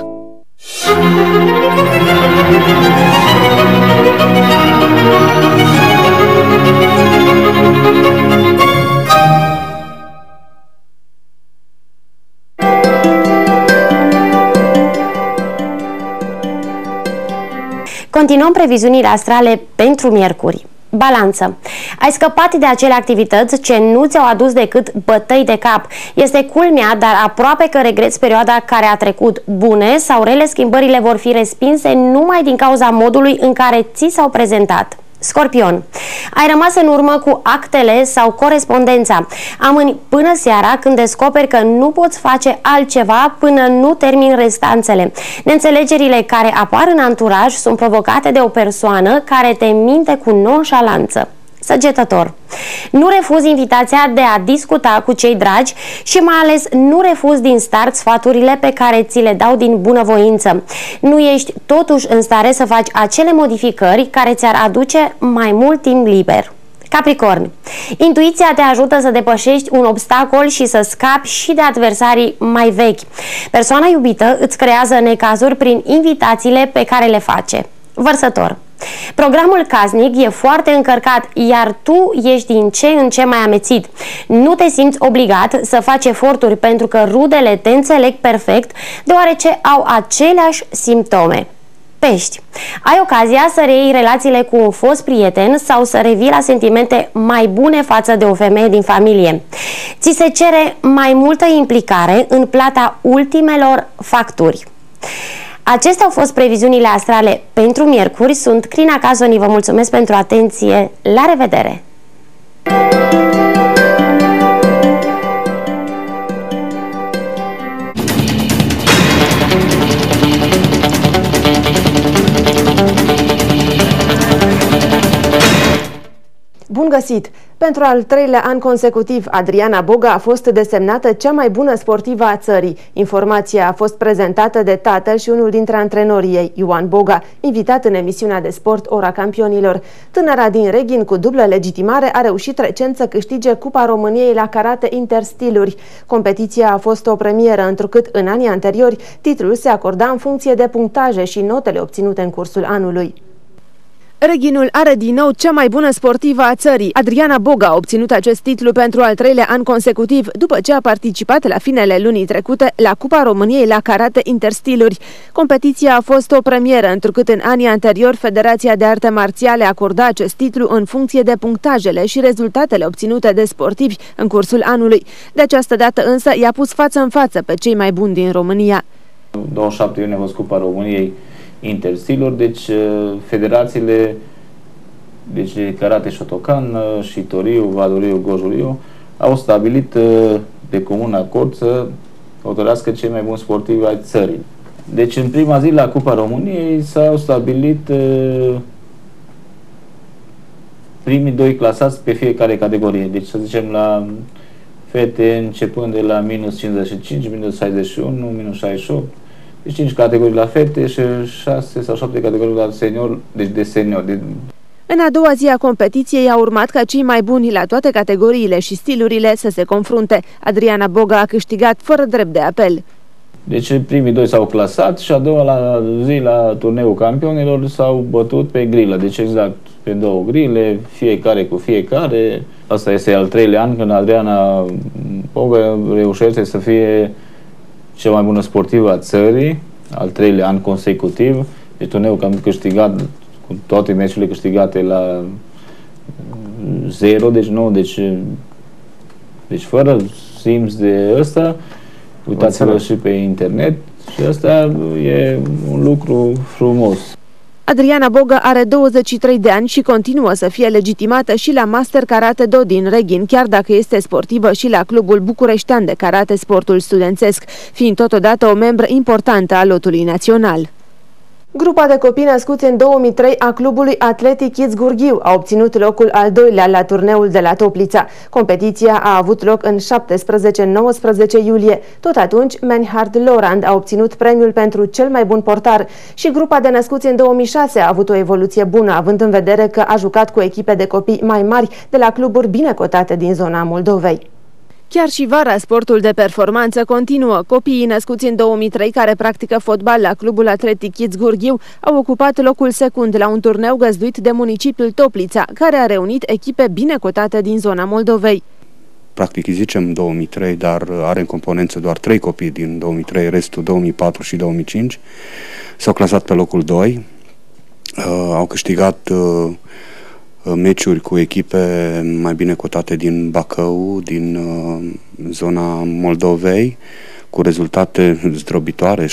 Continuăm previziunile astrale pentru miercuri. Balanță. Ai scăpat de acele activități ce nu ți-au adus decât bătăi de cap. Este culmea, dar aproape că regreți perioada care a trecut. Bune sau rele, schimbările vor fi respinse numai din cauza modului în care ți s-au prezentat. Scorpion. Ai rămas în urmă cu actele sau corespondența. Amâni până seara când descoperi că nu poți face altceva până nu termin restanțele. Neînțelegerile care apar în anturaj sunt provocate de o persoană care te minte cu nonșalanță. Săgetător. Nu refuzi invitația de a discuta cu cei dragi și mai ales nu refuzi din start sfaturile pe care ți le dau din bunăvoință. Nu ești totuși în stare să faci acele modificări care ți-ar aduce mai mult timp liber. Capricorn. Intuiția te ajută să depășești un obstacol și să scapi și de adversarii mai vechi. Persoana iubită îți creează necazuri prin invitațiile pe care le face. Vărsător. Programul casnic e foarte încărcat, iar tu ești din ce în ce mai amețit. Nu te simți obligat să faci eforturi pentru că rudele te înțeleg perfect, deoarece au aceleași simptome. Pești. Ai ocazia să reiei relațiile cu un fost prieten sau să revii la sentimente mai bune față de o femeie din familie. Ți se cere mai multă implicare în plata ultimelor facturi. Acestea au fost previziunile astrale pentru miercuri. Sunt Crina Cazoni, vă mulțumesc pentru atenție. La revedere! Bun găsit! Pentru al treilea an consecutiv, Adriana Boga a fost desemnată cea mai bună sportivă a țării. Informația a fost prezentată de tatăl și unul dintre antrenorii ei, Ioan Boga, invitat în emisiunea de sport Ora Campionilor. Tânăra din Reghin, cu dublă legitimare, a reușit recent să câștige Cupa României la karate interstiluri. Competiția a fost o premieră, întrucât în anii anteriori titlul se acorda în funcție de punctaje și notele obținute în cursul anului. Reghinul are din nou cea mai bună sportivă a țării. Adriana Boga a obținut acest titlu pentru al 3-lea an consecutiv, după ce a participat la finele lunii trecute la Cupa României la karate interstiluri. Competiția a fost o premieră, întrucât în anii anteriori Federația de Arte Marțiale acorda acest titlu în funcție de punctajele și rezultatele obținute de sportivi în cursul anului. De această dată însă i-a pus față în față pe cei mai buni din România. 27 iunie a fost Cupa României interstiluri, deci federațiile de karate Shotokan, Shitoriu, Vadoriu, Gojuriu au stabilit de comun acord să hotărească cei mai buni sportivi ai țării. Deci în prima zi la Cupa României s-au stabilit primii 2 clasați pe fiecare categorie. Deci să zicem la fete începând de la minus 55, minus 61, minus 68. Deci 5 categorii la fete și 6 sau 7 categorii la senior, deci de senior. În a doua zi a competiției a urmat ca cei mai buni la toate categoriile și stilurile să se confrunte. Adriana Boga a câștigat fără drept de apel. Deci primii 2 s-au clasat și a doua zi la turneul campionilor s-au bătut pe grilă. Deci exact pe 2 grile, fiecare cu fiecare. Asta este al 3-lea an când Adriana Boga reușește să fie cea mai bună sportivă a țării, al 3-lea an consecutiv. Deci turneul am câștigat cu toate meciurile câștigate la 0, deci nu, deci fără simț de ăsta. Uitați-vă și pe internet și asta e un lucru frumos. Adriana Boga are 23 de ani și continuă să fie legitimată și la Master Karate Do din Reghin, chiar dacă este sportivă și la clubul bucureștean de karate Sportul Studențesc, fiind totodată o membră importantă a lotului național. Grupa de copii născuți în 2003 a clubului Athletic Kids Gurghiu a obținut locul al 2-lea la turneul de la Toplița. Competiția a avut loc în 17-19 iulie. Tot atunci, Menhard Lorand a obținut premiul pentru cel mai bun portar și grupa de născuți în 2006 a avut o evoluție bună, având în vedere că a jucat cu echipe de copii mai mari de la cluburi bine cotate din zona Moldovei. Chiar și vara, sportul de performanță continuă. Copiii născuți în 2003 care practică fotbal la clubul Athletic Kids Gurghiu au ocupat locul secund la un turneu găzduit de municipiul Toplița, care a reunit echipe bine cotate din zona Moldovei. Practic zicem 2003, dar are în componență doar 3 copii din 2003, restul 2004 și 2005. S-au clasat pe locul 2, au câștigat meciuri cu echipe mai bine cotate din Bacău, din zona Moldovei, cu rezultate zdrobitoare, 7-0,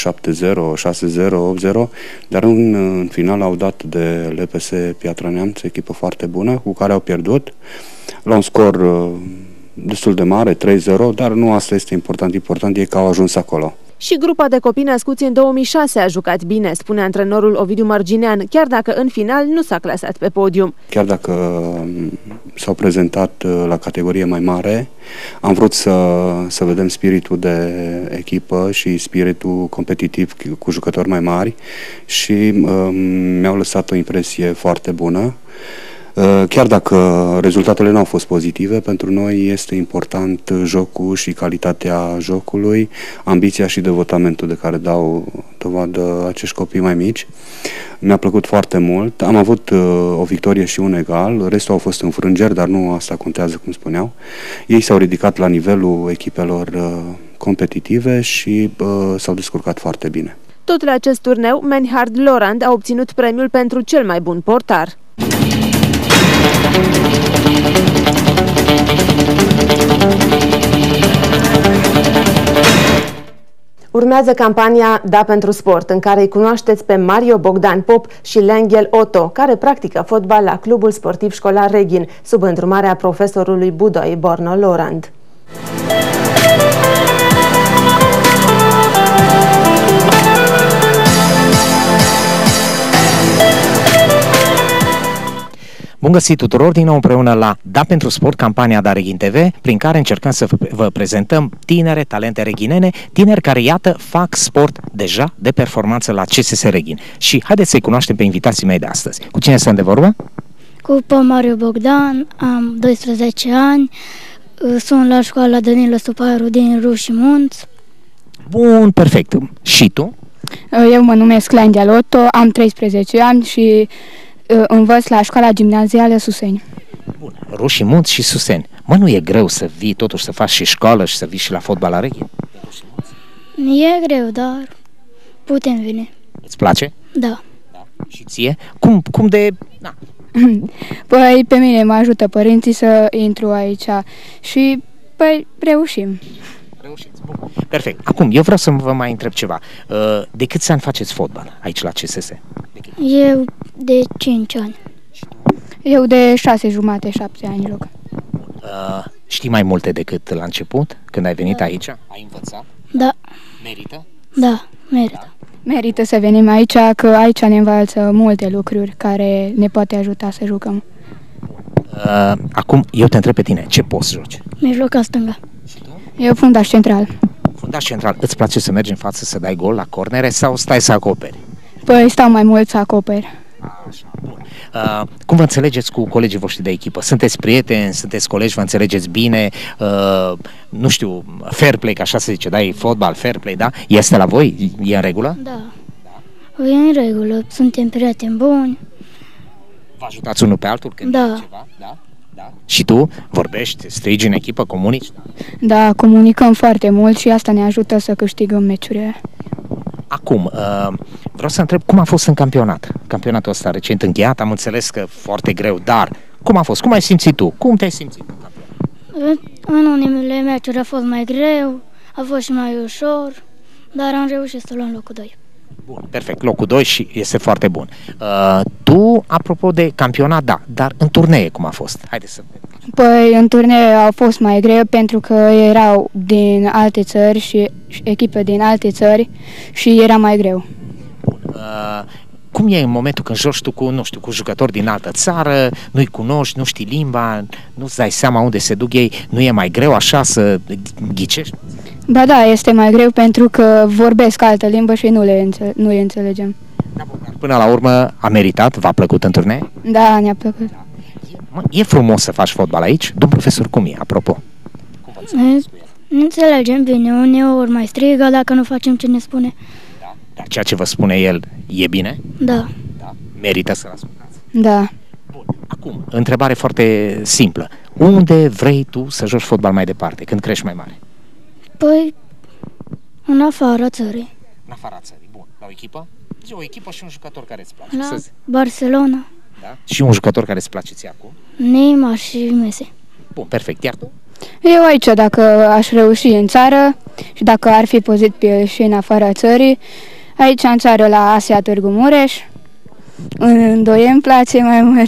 6-0, 8-0, dar în final au dat de LPS Piatra Neamț, echipă foarte bună, cu care au pierdut la un scor destul de mare, 3-0, dar nu asta este important, important e că au ajuns acolo. Și grupa de copii născuți în 2006 a jucat bine, spune antrenorul Ovidiu Mărginean, chiar dacă în final nu s-a clasat pe podium. Chiar dacă s-au prezentat la categorie mai mare, am vrut să vedem spiritul de echipă și spiritul competitiv cu jucători mai mari și mi-au lăsat o impresie foarte bună. Chiar dacă rezultatele nu au fost pozitive, pentru noi este important jocul și calitatea jocului, ambiția și devotamentul de care dau dovadă acești copii mai mici. Mi-a plăcut foarte mult. Am avut o victorie și un egal, restul au fost înfrângeri, dar nu asta contează, cum spuneau. Ei s-au ridicat la nivelul echipelor competitive și s-au descurcat foarte bine. Tot la acest turneu, Menhard Lorand a obținut premiul pentru cel mai bun portar. Urmează campania Da pentru sport, în care îi cunoașteți pe Mario Bogdan Pop și Lenghel Otto, care practică fotbal la clubul sportiv școlar Reghin, sub îndrumarea profesorului Budoi Borno Lorand. Bun găsit tuturor din nou împreună la Da pentru Sport, campania Da Reghin TV, prin care încercăm să vă prezentăm tinere talente reghinene, tineri care, iată, fac sport deja de performanță la CSS Reghin. Și haideți să-i cunoaștem pe invitații mei de astăzi. Cu cine stăm de vorbă? Cu Mario Bogdan, am 12 ani, sunt la școala Danilo Stuparu din Ruși Munți. Bun, perfect. Și tu? Eu mă numesc Lenghel Otto, am 13 ani și învăț la școala gimnazială Suseni. Bun, Roșii Munți și Suseni. Mă, nu e greu să vii totuși să faci și școală și să vii și la fotbal la Reghin? E greu, dar putem veni. Îți place? Da. Și ție? Cum de... Na. Păi pe mine mă ajută părinții să intru aici și păi reușim. Perfect. Acum, eu vreau să vă mai întreb ceva. De câți ani faceți fotbal aici la CSS? Eu de 5 ani. Eu de 6 jumate, 7 ani joc. Știi mai multe decât la început, când ai venit aici? Ai învățat? Da. Merită? Da, merită. Da. Merită să venim aici, că aici ne învață multe lucruri care ne poate ajuta să jucăm. Acum, eu te întreb pe tine, ce post joci? Mijloca stânga. Eu fundaș central. Fundaș central. Îți place să mergi în față să dai gol la cornere sau stai să acoperi? Păi stau mai mult să acoperi. Așa, bun. Cum vă înțelegeți cu colegii voștri de echipă? Sunteți prieteni, sunteți colegi, vă înțelegeți bine? Nu știu, fair play, că așa se zice, da? E fotbal, fair play, da? Este la voi? E în regulă? Da. E în regulă, suntem prieteni buni. Vă ajutați unul pe altul când da. e ceva? Da? Da. Și tu vorbești, strigi în echipă, comunici? Da, comunicăm foarte mult și asta ne ajută să câștigăm meciurile. Acum, vreau să întreb cum a fost în campionat? Campionatul ăsta recent încheiat, am înțeles că foarte greu, dar cum a fost? Cum ai simțit tu? Cum te-ai simțit în campionat? În unele meciuri a fost mai greu, a fost și mai ușor, dar am reușit să luăm locul 2. Bun, perfect, locul 2 și este foarte bun. Tu, apropo de campionat, da, dar în turnee cum a fost? Haideți să vedem. Păi în turnee a fost mai greu pentru că erau din alte țări și echipe din alte țări și era mai greu. Cum e în momentul când joci tu cu, nu știu, cu jucători din altă țară, nu-i cunoști, nu știi limba, nu-ți dai seama unde se duc ei, nu e mai greu așa să ghicești? Ba da, este mai greu pentru că vorbesc altă limbă și nu le înțelegem. Până la urmă a meritat, v-a plăcut în turnee? Da, ne-a plăcut. E frumos să faci fotbal aici? Domn profesor, cum e, apropo? Nu înțelegem bine, uneori mai strigă dacă nu facem ce ne spune. Dar ceea ce vă spune el e bine? Da. Merită să-l ascultați? Da. Bun. Acum, întrebare foarte simplă. Unde vrei tu să joci fotbal mai departe, când crești mai mare? Păi, în afara țării. În afara țării, bun. La o echipă? Zi o echipă și un jucător care îți place. La Barcelona. Da? Și un jucător care îți place ție acum? Neymar și Messi. Bun, perfect. Iar tu? Eu aici, dacă aș reuși în țară și dacă ar fi pozibil și în afara țării, aici în țară la Asia Târgu Mureș, în doi îmi place mai mult.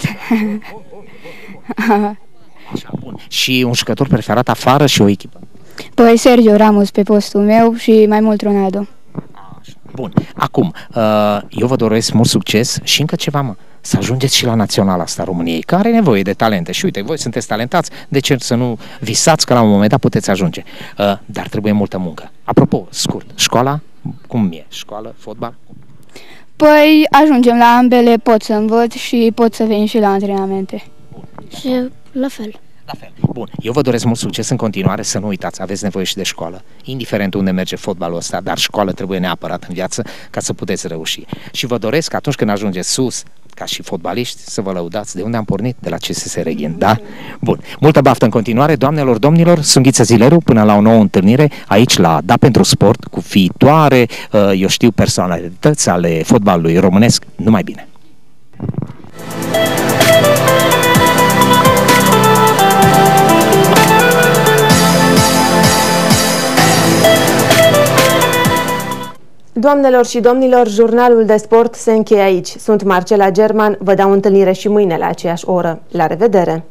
Așa, bun. Și un jucător preferat afară și o echipă? Păi Sergio Ramos pe postul meu și mai mult Ronaldo. Bun. Acum, eu vă doresc mult succes și încă ceva, mă. Să ajungeți și la naționala asta României, care are nevoie de talente. Și uite, voi sunteți talentați, de ce să nu visați că la un moment dat puteți ajunge? Dar trebuie multă muncă. Apropo, scurt, școala, cum e? Școală, fotbal? Păi ajungem la ambele, pot să învăț și pot să vin și la antrenamente. Și la fel. La fel. Bun, eu vă doresc mult succes în continuare, să nu uitați, aveți nevoie și de școală, indiferent unde merge fotbalul ăsta, dar școală trebuie neapărat în viață ca să puteți reuși. Și vă doresc că atunci când ajungeți sus, ca și fotbaliști, să vă lăudați de unde am pornit, de la CSS Reghin, da? Bun, multă baftă în continuare, doamnelor, domnilor, sunt Ghiță Zileru, până la o nouă întâlnire aici la Da pentru Sport, cu viitoare, eu știu, personalități ale fotbalului românesc, numai bine! Doamnelor și domnilor, jurnalul de sport se încheie aici. Sunt Marcela German, vă dau întâlnire și mâine la aceeași oră. La revedere!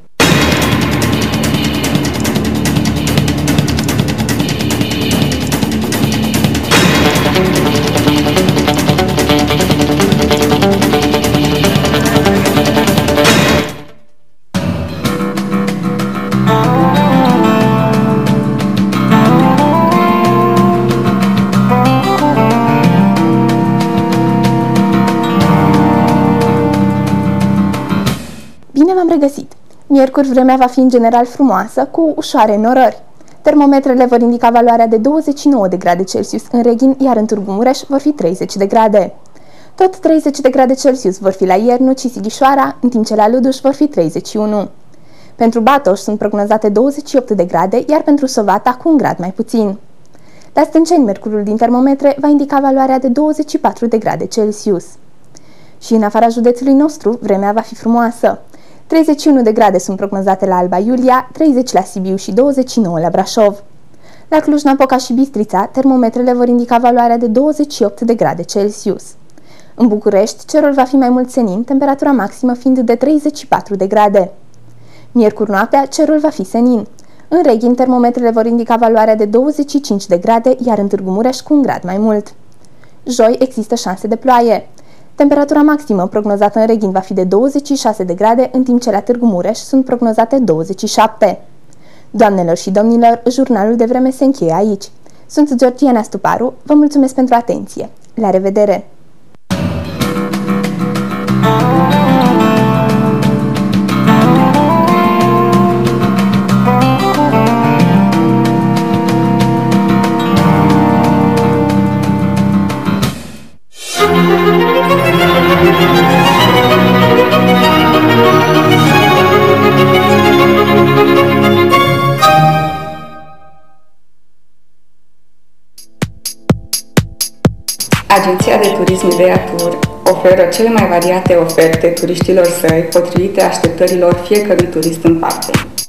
Regăsit. Miercuri vremea va fi în general frumoasă, cu ușoare norări. Termometrele vor indica valoarea de 29 de grade Celsius în Reghin, iar în Târgu Mureș vor fi 30 de grade. Tot 30 de grade Celsius vor fi la Iernuț și Sighișoara, în timp ce la Luduș vor fi 31. Pentru Batoș sunt prognozate 28 de grade, iar pentru Sovata cu un grad mai puțin. La Stânceni, mercurul din termometre va indica valoarea de 24 de grade Celsius. Și în afara județului nostru, vremea va fi frumoasă. 31 de grade sunt prognozate la Alba Iulia, 30 la Sibiu și 29 la Brașov. La Cluj-Napoca și Bistrița, termometrele vor indica valoarea de 28 de grade Celsius. În București, cerul va fi mai mult senin, temperatura maximă fiind de 34 de grade. Miercuri noaptea, cerul va fi senin. În Reghin, termometrele vor indica valoarea de 25 de grade, iar în Târgu Mureș cu un grad mai mult. Joi există șanse de ploaie. Temperatura maximă prognozată în Reghin va fi de 26 de grade, în timp ce la Târgu Mureș sunt prognozate 27. Doamnelor și domnilor, jurnalul de vreme se încheie aici. Sunt Georgiana Stuparu, vă mulțumesc pentru atenție. La revedere! Agenția de turism Idea Tour oferă cele mai variate oferte turiștilor săi, potrivite așteptărilor fiecărui turist în parte.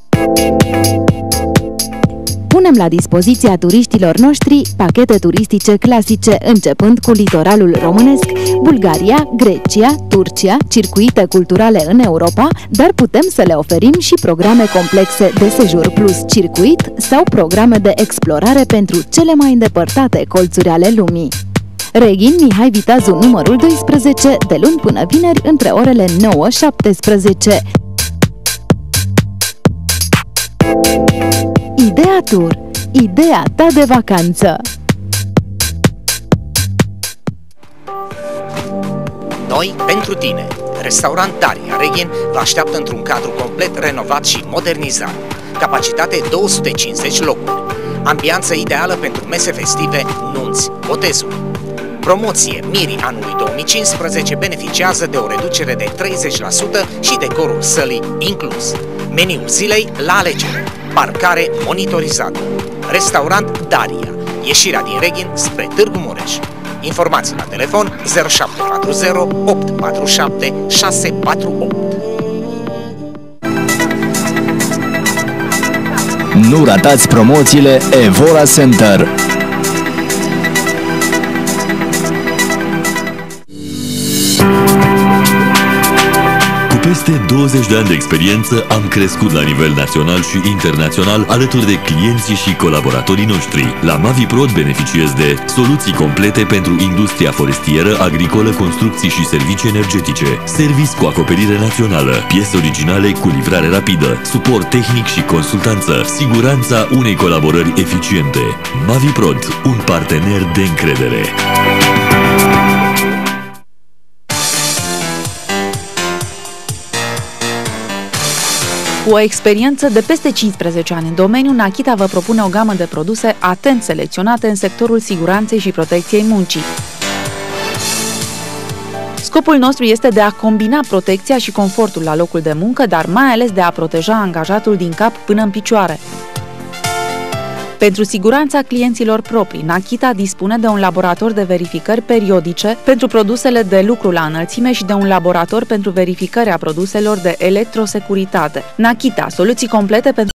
Punem la dispoziția turiștilor noștri pachete turistice clasice, începând cu litoralul românesc, Bulgaria, Grecia, Turcia, circuite culturale în Europa, dar putem să le oferim și programe complexe de sejur plus circuit sau programe de explorare pentru cele mai îndepărtate colțuri ale lumii. Reghin, Mihai Viteazu, numărul 12, de luni până vineri, între orele 9-17. Idea Tour. Ideea ta de vacanță. Noi pentru tine. Restaurant Daria Reghin vă așteaptă într-un cadru complet renovat și modernizat. Capacitate 250 locuri. Ambianță ideală pentru mese festive, nunți, botezuri. Promoție Mirii anului 2015 beneficiază de o reducere de 30% și decorul sălii inclus. Meniul zilei la alegere. Parcare monitorizată. Restaurant Daria. Ieșirea din Reghin spre Târgu Mureș. Informații la telefon 0740 847 648. Nu ratați promoțiile Evora Center. Peste 20 de ani de experiență am crescut la nivel național și internațional alături de clienții și colaboratorii noștri. La Maviprod beneficiezi de soluții complete pentru industria forestieră, agricolă, construcții și servicii energetice, servici cu acoperire națională, piese originale cu livrare rapidă, suport tehnic și consultanță, siguranța unei colaborări eficiente. Maviprod, un partener de încredere. Cu o experiență de peste 15 ani în domeniu, Nakita vă propune o gamă de produse atent selecționate în sectorul siguranței și protecției muncii. Scopul nostru este de a combina protecția și confortul la locul de muncă, dar mai ales de a proteja angajatul din cap până în picioare. Pentru siguranța clienților proprii, Nakita dispune de un laborator de verificări periodice pentru produsele de lucru la înălțime și de un laborator pentru verificarea produselor de electrosecuritate. Nakita, soluții complete pentru